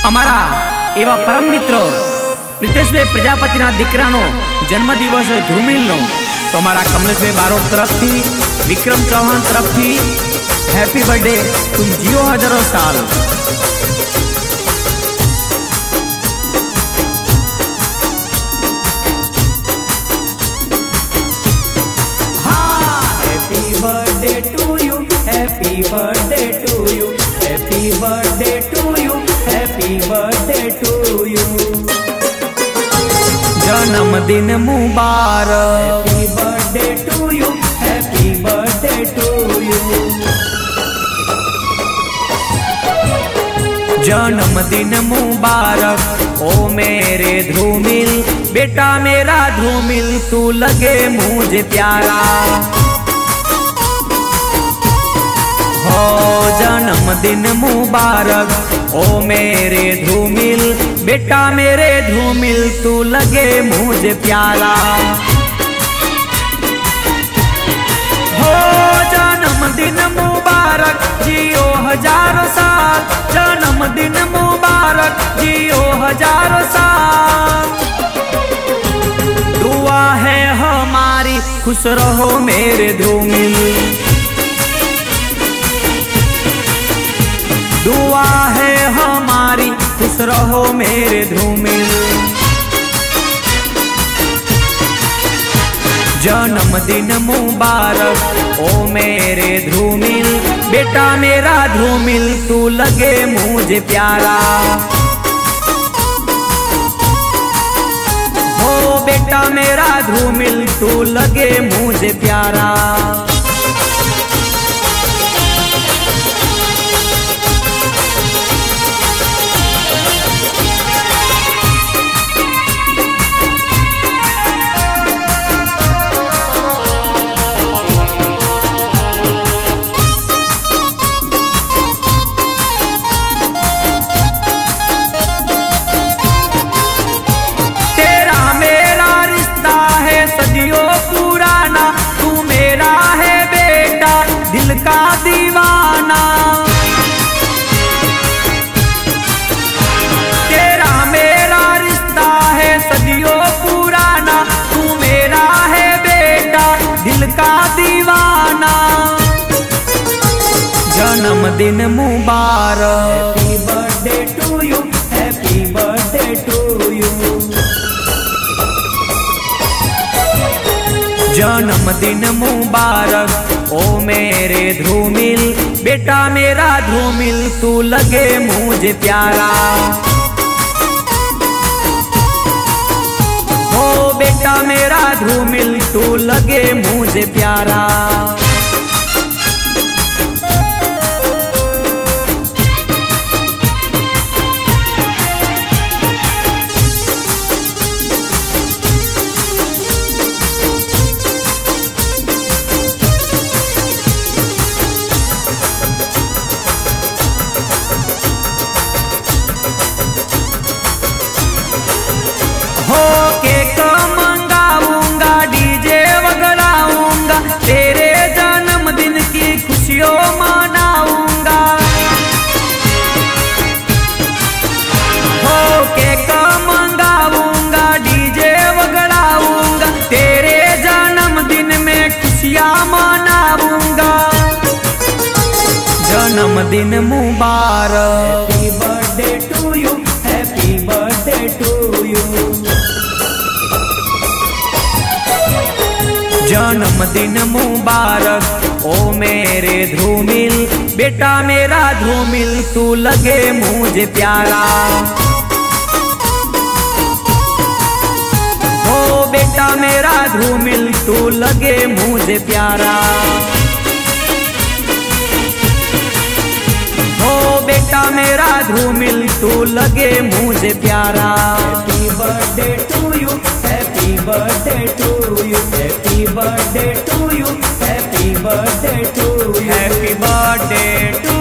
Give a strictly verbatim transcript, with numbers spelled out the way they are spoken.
अमारा एवा परम मित्र प्रितेशभाई प्रजापति दीकरानो जन्मदिवस धूमिल नो तो अमारा कमलेशभाई बारोट तरफ थी विक्रम चौहान तरफ थी हैप्पी बर्थडे तुम जियो हजारों साल। Happy birthday to you, happy birthday to you, happy birthday to you, happy birthday to you. जन्मदिन मुबारक, happy birthday to you, happy birthday to you. जन्मदिन मुबारक ओ मेरे धूमिल, बेटा मेरा धूमिल तू लगे मुझे प्यारा। हो जन्मदिन मुबारक ओ मेरे धूमिल, बेटा मेरे धूमिल तू लगे मुझे प्यारा। हो जन्मदिन मुबारक जियो हजारों साल, जन्मदिन मुबारक जियो हजारों साल। दुआ है हमारी खुश रहो मेरे धूमिल, दुआ है हमारी खुश रहो मेरे धूमिल। जन्मदिन मुबारक ओ मेरे धूमिल, बेटा मेरा धूमिल तू लगे मुझे प्यारा। हो बेटा मेरा धूमिल तू लगे मुझे प्यारा। का दीवाना तेरा मेरा रिश्ता है सदियों पुराना, तू मेरा है बेटा दिल का दीवाना। जन्मदिन मुबारक, happy birthday to you, happy birthday to you. जन्मदिन मुबारक ओ मेरे धूमिल, बेटा मेरा धूमिल तू लगे मुझे प्यारा। हो बेटा मेरा धूमिल तू लगे मुझे प्यारा। हो केक मंगाऊंगा डीजे वगड़ाऊंगा, तेरे जन्मदिन की खुशियों मनाऊंगा। हो केक मंगाऊंगा डीजे वगड़ाऊंगा, तेरे जन्मदिन में खुशियां मनाऊंगा। जन्मदिन मुबारक, happy birthday to you, happy birthday to you. जन्मदिन मुबारक ओ मेरे धूमिल, बेटा मेरा धूमिल तू लगे मुझे प्यारा। हो बेटा मेरा धूमिल तू लगे मुझे प्यारा। हो बेटा मेरा धूमिल तू लगे मुझे प्यारा। Happy birthday to you, happy birthday to you, happy birthday to you, happy birthday to you, happy birthday